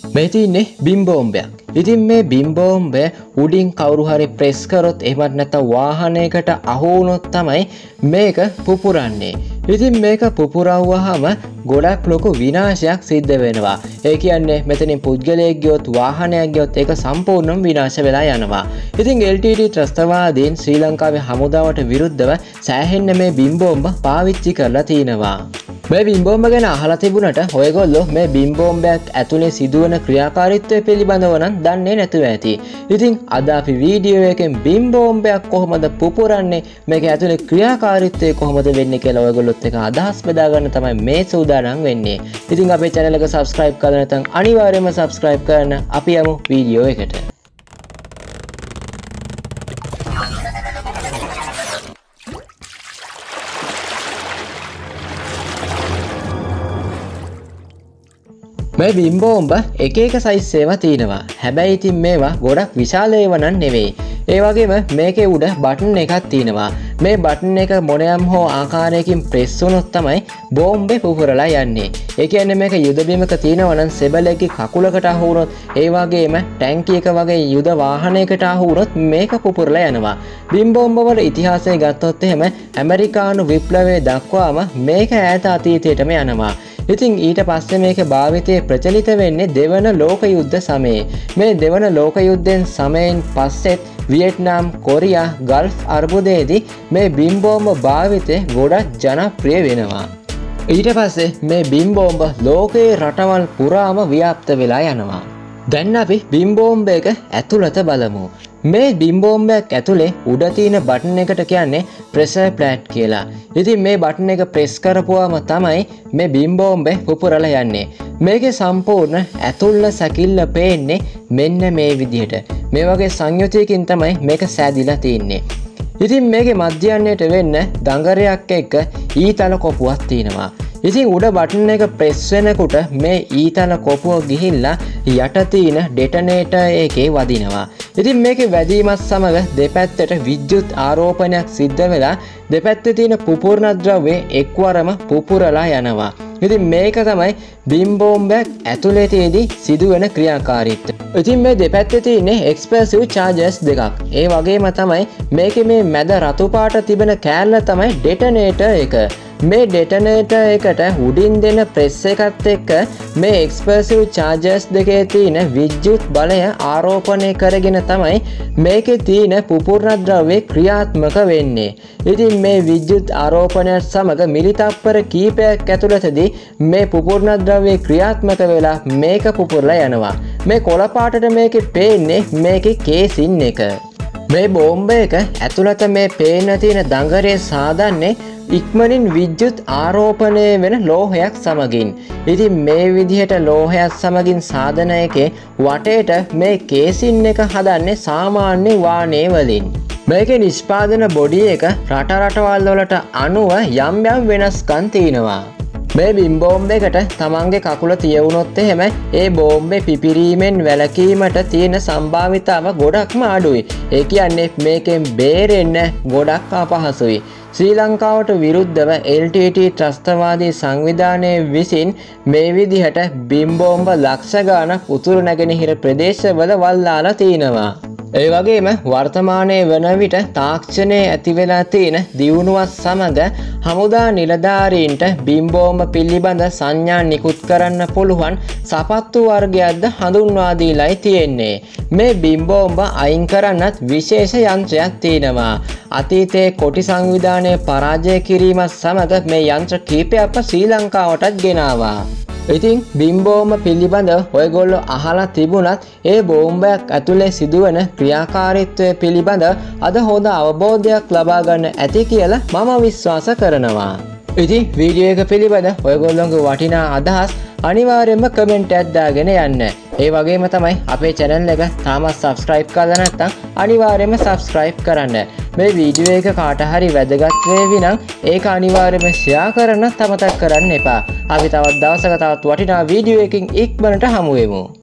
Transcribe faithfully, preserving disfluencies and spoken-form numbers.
මේ තින්නේ බිම් බෝම්බයක්. ඉතින් මේ බිම් බෝම්බය උඩින් කවුරු හරි ප්‍රෙස් කරොත් එහෙමත් නැත්නම් වාහනයකට අහු වුණොත් තමයි මේක පුපුරන්නේ. ඉතින් මේක පුපුරවුවාම ගොඩක් ලොකු විනාශයක් සිද්ධ වෙනවා. ඒ කියන්නේ මෙතනින් පුද්ගලයෙක් ගියොත් වාහනයක් ගියොත් ඒක සම්පූර්ණයෙන්ම විනාශ වෙලා යනවා. ඉතින් එල් ටී ටී ත්‍රස්තවාදීන් ශ්‍රී ලංකාවේ හමුදාවට විරුද්ධව සෑහෙන්න මේ බිම් බෝම්බ පාවිච්චි කරලා තිනවා. මේ බිම් බෝම්බ ගැන අහලා තිබුණට ඔයගොල්ලෝ මේ බිම් බෝම්බයක් ඇතුලේ සිදුවන ක්‍රියාකාරීත්වය පිළිබඳව නම් දන්නේ නැතුව ඇති. ඉතින් අද අපි වීඩියෝ එකෙන් බිම් බෝම්බයක් කොහොමද පුපුරන්නේ, මේක ඇතුලේ ක්‍රියාකාරීත්වය කොහොමද වෙන්නේ කියලා ඔයගොල්ලොත් එක අදහස් බෙදා ගන්න තමයි මේ සූදානම් වෙන්නේ. ඉතින් අපේ channel එක subscribe කරලා නැත්නම් අනිවාර්යයෙන්ම subscribe කරන්න. අපි යමු වීඩියෝ එකට. මේ බිම් බෝම්බ එක එක සයිස් ඒවා තියෙනවා. හැබැයි ඉතින් මේවා ගොඩක් විශාල ඒවා නන් නෙවෙයි. ඒ වගේම මේකේ උඩ බටන් එකක් තියෙනවා. මේ බටන් එක මොනයම් හෝ ආකාරයකින් ප්‍රෙස් වුණොත් තමයි බෝම්බේ පුපුරලා යන්නේ. ඒ කියන්නේ මේක යුද බිමක තියෙනවා නම් සෙබළෙක්ගේ කකුලකට අහු වුණොත්, ඒ වගේම ටැංකියක වගේ යුද වාහනයකට අහු වුණොත් මේක පුපුරලා යනවා. බිම් බෝම්බ වල ඉතිහාසය ගත්තොත් එහෙම ඇමරිකානු විප්ලවයේ දක්වාම මේක ඈත අතීතයටම යනවා. ඉතින් ඊට පස්සේ මේක භාවිතයේ ප්‍රචලිත වෙන්නේ දෙවන ලෝක යුද්ධ සමයේ. මේ දෙවන ලෝක යුද්ධෙන් සමයෙන් පස්සෙත් වියට්නාම්, කොරියා, ගල්ෆ් අර්බුදයේදී මේ බිම් බෝම්බ භාවිතය ගොඩක් ජනප්‍රිය වෙනවා. ඊට පස්සේ මේ බිම් බෝම්බ ලෝකයේ රටවල් පුරාම ව්‍යාප්ත වෙලා යනවා. දැන් අපි බිම් බෝම්බ එක ඇතුළත බලමු. මේ බිම් බෝම්බයක් ඇතුලේ උඩ තියෙන බටන් එකට කියන්නේ ප්‍රෙෂර් ප්ලේට් කියලා. ඉතින් මේ බටන් එක ප්‍රෙස් කරපුවාම තමයි මේ බිම් බෝම්බේ පුපුරලා යන්නේ. මේකේ සම්පූර්ණ ඇතුළ සැකිල්ල පේන්නේ මෙන්න මේ විදිහට. මේ වගේ සංයුතියකින් තමයි මේක සෑදිලා තියෙන්නේ. ඉතින් මේකේ මධ්‍යයන්නයට වෙන්න දඟරයක් එක්ක ඊතල කොපුවක් තියෙනවා. ඉතින් උඩ බටන් එක ප්‍රෙස් වෙනකොට මේ ඊතල කොපුව ගිහිල්ලා යට තියෙන ඩෙටනේටර් එකේ වදිනවා. ඉතින් මේකේ වැදීමත් සමග දෙපැත්තට විද්‍යුත් ආරෝපණයක් සිද්ධ වෙලා දෙපැත්තේ තියෙන පුපුරන ද්‍රව්‍ය එක්වරම පුපුරලා යනවා. ඉතින් මේක තමයි බිම් බෝම්බයක් ඇතුලේ තියදී සිදුවෙන ක්‍රියාකාරීත්වය. ඉතින් මේ දෙපැත්තේ තියෙන එක්ස්ප්ලෝසිව් චාර්ජස් දෙකක්. ඒ වගේම තමයි මේකේ මේ මැද රතු පාට තිබෙන කෑල්ල තමයි ඩෙටනේටර් එක. මේ ඩෙටනේටර් එකට උඩින් දෙන ප්‍රෙස් එකත් එක්ක මේ එක්ස්ප්ලෝසිව් චාර්ජස් දෙකේ තියෙන විද්‍යුත් බලය ආරෝපණය කරගෙන තමයි මේකේ තියෙන පුපුරන ද්‍රව්‍ය ක්‍රියාත්මක වෙන්නේ. ඉතින් මේ විද්‍යුත් ආරෝපණයත් සමග මිලිතප්පර කීපයක් ඇතුළතදී මේ පුපුරන ද්‍රව්‍ය ක්‍රියාත්මක වෙලා මේක පුපුරලා යනවා. මේ කොළ පාටට මේකේ පේන්නේ මේකේ කේසින් එක. මේ බෝම්බ එක ඇතුළත මේ පේන තියෙන දඟරේ සාදන්නේ ඉක්මනින් විද්‍යුත් ආරෝපණය වෙන ලෝහයක් සමගින්. ඉතින් මේ විදිහට ලෝහයක් සමගින් සාදන එකේ වටේට මේ කේසින් එක හදන්නේ සාමාන්‍ය වානේ වලින්. මේකේ නිෂ්පාදන බොඩි එක රට රටවල් වලට අනුව යම් යම් වෙනස්කම් තියෙනවා. මේ බිම් බෝම්බ එකට තමන්ගේ කකුල තියවුනොත් එහෙම ඒ බෝම්බේ පිපිරීමෙන් වැළකීමට තියෙන සම්භාවිතාව ගොඩක්ම අඩුයි. ඒ කියන්නේ මේකෙන් බේරෙන්න ගොඩක් අපහසුයි. ශ්‍රී ලංකාවට විරුද්ධව එල් ටී ටී ත්‍රස්තවාදී සංවිධානය විසින් මේ විදිහට බිම් බෝම්බ ලක්ෂ ගාණක් උතුරු නැගෙනහිර ප්‍රදේශවල වල්ලාලා තිනවා. ඒ වගේම වර්තමානයේ වන විට තාක්ෂණයේ ඇති වෙලා තියෙන දියුණුවත් සමග හමුදා නිලධාරීන්ට බිම් බෝම්බ පිළිබඳ සංඥා නිකුත් කරන්න පුළුවන් සපත්තු වර්ගයක්ද හඳුන්වා දීලායි තියෙන්නේ. මේ බිම් බෝම්බ අයින් කරන්නත් විශේෂ යන්ත්‍රයක් තියෙනවා. අතීතයේ කොටි සංවිධානය පරාජය කිරීමත් සමග මේ යන්ත්‍ර කීපයක්ම ශ්‍රී ලංකාවටත් ගෙනාවා. ඉතින් බිම් බෝම්බ පිළිබඳව ඔයගොල්ලෝ අහලා තිබුණත් ඒ බෝම්බයක් ඇතුලේ සිදුවන ක්‍රියාකාරීත්වය පිළිබඳව අද හොඳ අවබෝධයක් ලබා ගන්න ඇති කියලා මම විශ්වාස කරනවා. ඉතින් වීඩියෝ එක පිළිබඳ ඔයගොල්ලෝගේ වටිනා අදහස් අනිවාර්යයෙන්ම කමෙන්ට් එකක් දාගෙන යන්න. ඒ වගේම තමයි අපේ channel එක තාමත් subscribe කරලා නැත්නම් අනිවාර්යයෙන්ම subscribe කරන්න. මේ වීඩියෝ එක කාට හරි වැදගත් වේවි නම් ඒක අනිවාර්යයෙන්ම share කරන්න අමතක කරන්න එපා. අපි තවත් දවසක තවත් වටිනා වීඩියෝ එකකින් ඉක්මනට හමු වෙමු.